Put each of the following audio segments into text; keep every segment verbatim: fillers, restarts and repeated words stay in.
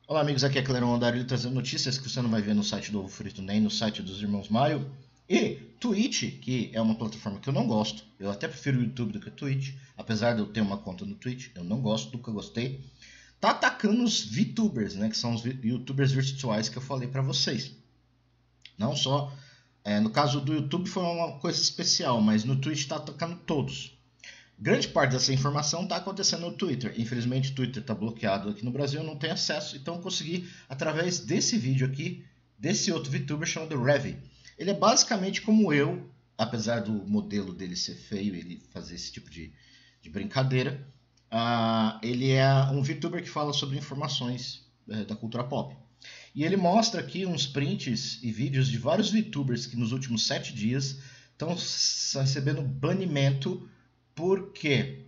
Olá amigos, aqui é Clerão Andarilho trazendo notícias que você não vai ver no site do Ovo Frito nem no site dos Irmãos Mario. E Twitch, que é uma plataforma que eu não gosto, eu até prefiro o YouTube do que o Twitch, apesar de eu ter uma conta no Twitch, eu não gosto, nunca gostei. Tá atacando os VTubers, né, que são os YouTubers virtuais que eu falei pra vocês. Não só, é, no caso do YouTube foi uma coisa especial, mas no Twitch tá atacando todos. Grande parte dessa informação está acontecendo no Twitter. Infelizmente o Twitter está bloqueado aqui no Brasil, eu não tenho acesso. Então eu consegui, através desse vídeo aqui, desse outro VTuber chamado Revi. Ele é basicamente como eu, apesar do modelo dele ser feio, ele fazer esse tipo de, de brincadeira. Uh, ele é um VTuber que fala sobre informações uh, da cultura pop. E ele mostra aqui uns prints e vídeos de vários VTubers que nos últimos sete dias estão recebendo banimento. Por quê?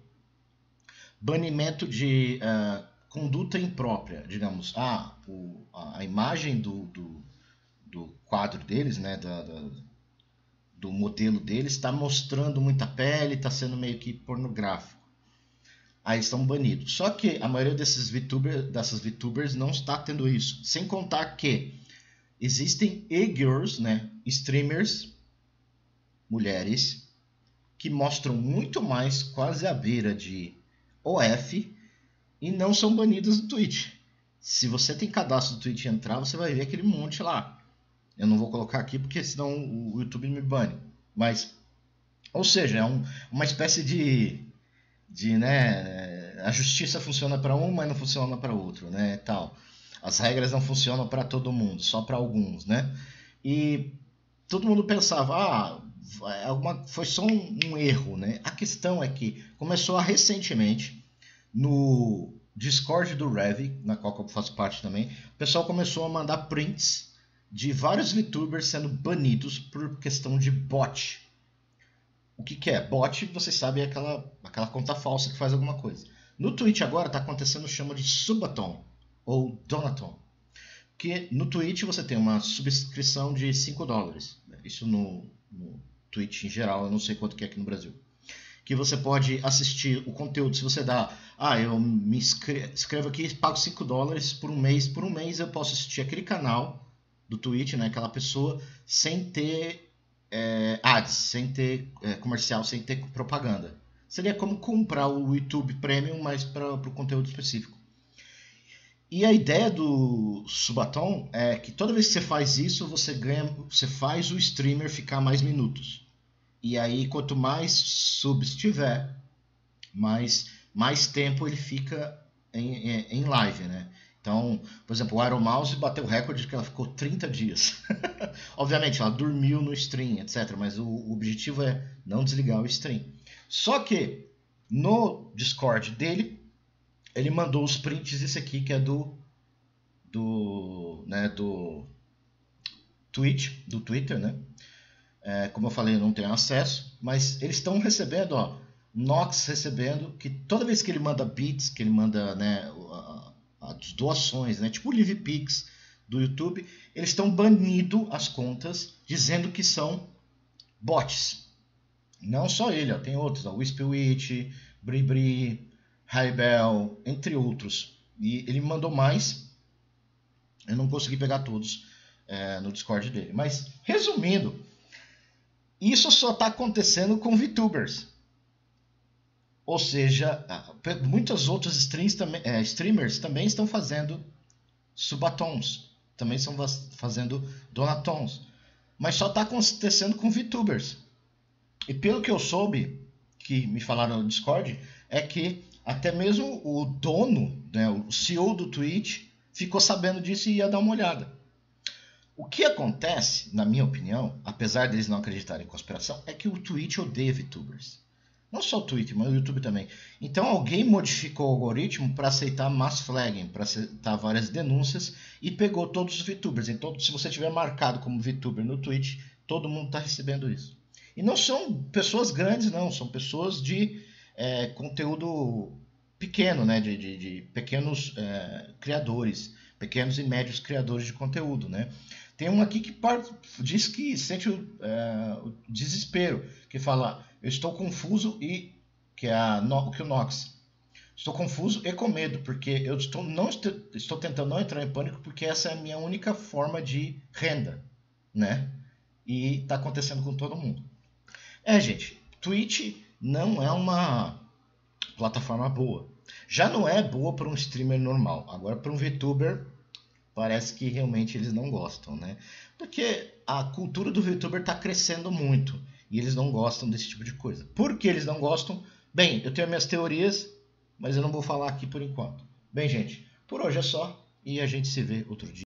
Banimento de uh, conduta imprópria, digamos. Ah, o, a imagem do, do, do quadro deles, né, da, da, do modelo deles, está mostrando muita pele, está sendo meio que pornográfico. Aí estão banidos. Só que a maioria desses VTubers, dessas VTubers não está tendo isso. Sem contar que existem e-girls, né, streamers, mulheres, que mostram muito mais, quase à beira de O F, e não são banidas do Twitch. Se você tem cadastro do Twitch e entrar, você vai ver aquele monte lá. Eu não vou colocar aqui porque senão o YouTube me bane. Mas, ou seja, é um, uma espécie de, de, né, a justiça funciona para um, mas não funciona para outro, né, tal. As regras não funcionam para todo mundo, só para alguns, né? E todo mundo pensava, ah, Alguma, foi só um, um erro, né? A questão é que começou a, recentemente no Discord do Revi, na qual eu faço parte também, o pessoal começou a mandar prints de vários VTubers sendo banidos por questão de bot. O que, que é? Bot, vocês sabem, é aquela, aquela conta falsa que faz alguma coisa. No Twitch agora está acontecendo o que chama de Subathon ou Donaton, que no Twitch você tem uma subscrição de cinco dólares. Isso no, no Twitch em geral, eu não sei quanto que é aqui no Brasil. Que você pode assistir o conteúdo, se você dá, ah, eu me inscrevo aqui e pago cinco dólares por um mês, por um mês eu posso assistir aquele canal do Twitch, né, aquela pessoa, sem ter é, ads, sem ter é, comercial, sem ter propaganda. Seria como comprar o YouTube Premium, mas para o conteúdo específico. E a ideia do Subathon é que toda vez que você faz isso, você ganha, você faz o streamer ficar mais minutos. E aí, quanto mais subs tiver, mais, mais tempo ele fica em, em, em live, né? Então, por exemplo, o Iron Mouse bateu o recorde que ela ficou trinta dias. Obviamente, ela dormiu no stream, etcétera. Mas o, o objetivo é não desligar o stream. Só que no Discord dele, ele mandou os prints, esse aqui que é do do, né, do Twitch, do Twitter, né? É, como eu falei, eu não tenho acesso, mas eles estão recebendo, ó, Nox recebendo, que toda vez que ele manda bits, que ele manda, né, as doações, né, tipo o LivePix do YouTube, eles estão banindo as contas, dizendo que são bots. Não só ele, ó, tem outros, ó, Wispwitch, Bribri, Raibel, entre outros. E ele mandou mais. Eu não consegui pegar todos é, no Discord dele. Mas, resumindo, isso só está acontecendo com VTubers. Ou seja, muitos outros streams também, é, streamers também estão fazendo subatons. Também estão fazendo donatons. Mas só está acontecendo com VTubers. E pelo que eu soube, que me falaram no Discord, é que até mesmo o dono, né, o C E O do Twitch, ficou sabendo disso e ia dar uma olhada. O que acontece, na minha opinião, apesar deles não acreditarem em conspiração, é que o Twitch odeia VTubers. Não só o Twitch, mas o YouTube também. Então alguém modificou o algoritmo para aceitar mass flagging, para aceitar várias denúncias e pegou todos os VTubers. Então, se você tiver marcado como VTuber no Twitch, todo mundo está recebendo isso. E não são pessoas grandes, não. São pessoas de É, conteúdo pequeno, né, de, de, de pequenos é, criadores, pequenos e médios criadores de conteúdo, né? Tem um aqui que part... diz que sente o, é, o desespero, que fala, eu estou confuso e que é a, o que o Nox. Estou confuso e com medo, porque eu estou, não estou, estou tentando não entrar em pânico, porque essa é a minha única forma de renda, né? E está acontecendo com todo mundo. É, gente, Twitch não é uma plataforma boa. Já não é boa para um streamer normal. Agora, para um VTuber, parece que realmente eles não gostam, né? Porque a cultura do VTuber está crescendo muito e eles não gostam desse tipo de coisa. Por que eles não gostam? Bem, eu tenho minhas teorias, mas eu não vou falar aqui por enquanto. Bem, gente, por hoje é só e a gente se vê outro dia.